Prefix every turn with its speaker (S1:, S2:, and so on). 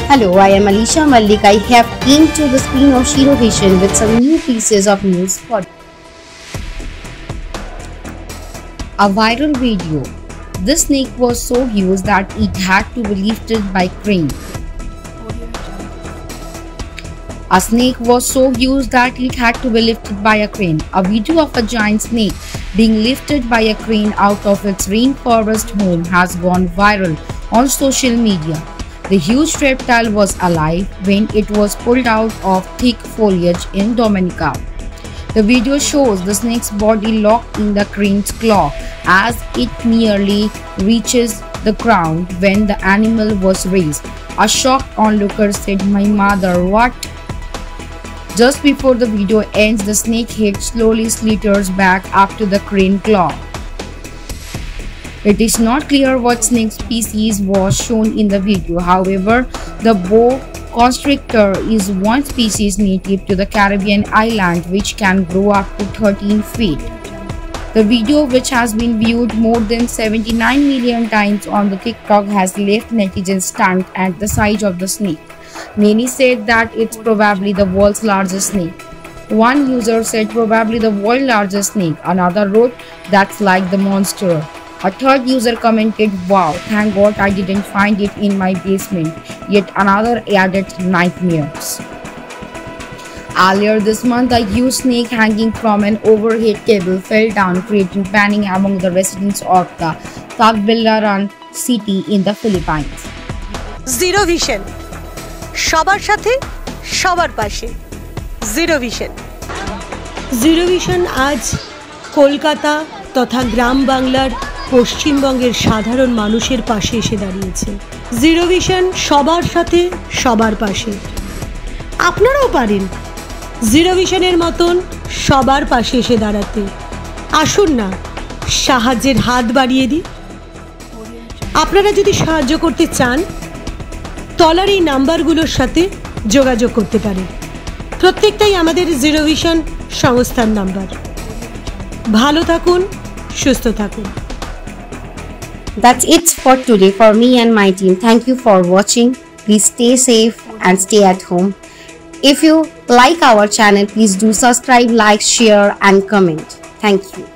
S1: Hello, I am Alisha Malik. I have came to the screen of Zero Vision with some new pieces of news for a viral video. This snake was so huge that it had to be lifted by crane. A snake was so huge that it had to be lifted by a crane. A video of a giant snake being lifted by a crane out of its rainforest home has gone viral on social media. The huge reptile was alive when it was pulled out of thick foliage in Dominica. The video shows the snake's body locked in the crane's claw as it nearly reaches the ground when the animal was raised. A shocked onlooker said, "My mother, what?" Just before the video ends, the snake head slowly slithers back up to the crane claw. It is not clear what snake species was shown in the video. However, the boa constrictor is one species native to the Caribbean island which can grow up to 13 feet. The video, which has been viewed more than 79 million times on the TikTok, has left netizens stunned at the size of the snake. Many said that it's probably the world's largest snake. One user said probably the world's largest snake. Another wrote, "That's like the monster." A third user commented, "Wow, thank God I didn't find it in my basement." Yet another added, "Nightmares." Earlier this month, a huge snake hanging from an overhead cable fell down, creating panic among the residents of the Tagbilaran city in the Philippines.
S2: Zero Vision, সবার সাথে সবার পাশে। Zero vision. Zero vision আজ কলকাতা তথা গ্রাম বাংলার পশ্চিমবঙ্গের সাধারণ মানুষের পাশে এসে দাঁড়িয়েছে। জিরো ভিশন সবার সাথে সবার পাশে। আপনারাও পারেন জিরো ভিশনের মতন সবার পাশে এসে দাঁড়াতে। আসুন না সাহায্যের হাত বাড়িয়ে দিই। আপনারা যদি সাহায্য করতে চান তলার এই নাম্বারগুলোর সাথে যোগাযোগ করতে পারেন। প্রত্যেকটাই আমাদের জিরো ভিশন সংস্থার নাম্বার। ভালো থাকুন, সুস্থ থাকুন।
S1: That's it for today for me and my team. Thank you for watching. Please stay safe and stay at home. If you like our channel, please do subscribe, like, share and comment. Thank you.